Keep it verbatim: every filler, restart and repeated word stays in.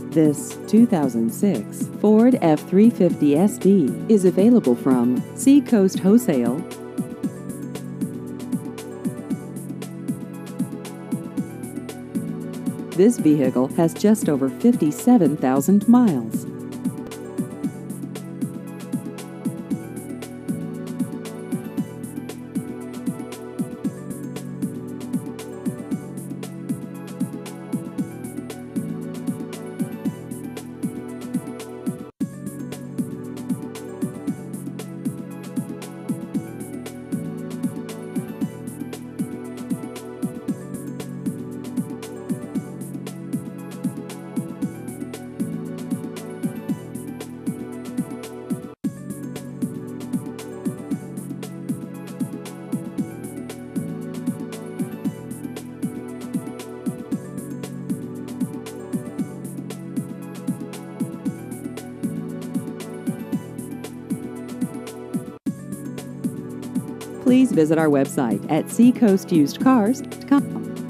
This two thousand six Ford F three fifty S D is available from Seacoast Wholesale. This vehicle has just over fifty-seven thousand miles. Please visit our website at seacoast used cars dot com.